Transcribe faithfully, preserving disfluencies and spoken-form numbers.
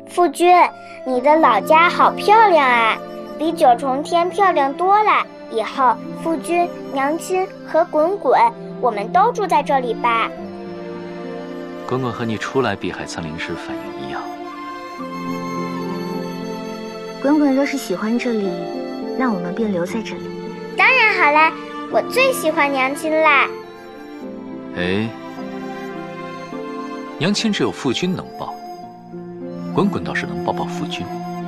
夫君，你的老家好漂亮啊，比九重天漂亮多了。以后夫君、娘亲和滚滚，我们都住在这里吧。 滚滚和你初来碧海森林时反应一样。 滚滚若是喜欢这里，那我们便留在这里。 当然好啦，我最喜欢娘亲啦。 哎，娘亲只有夫君能抱，滚滚倒是能抱抱夫君。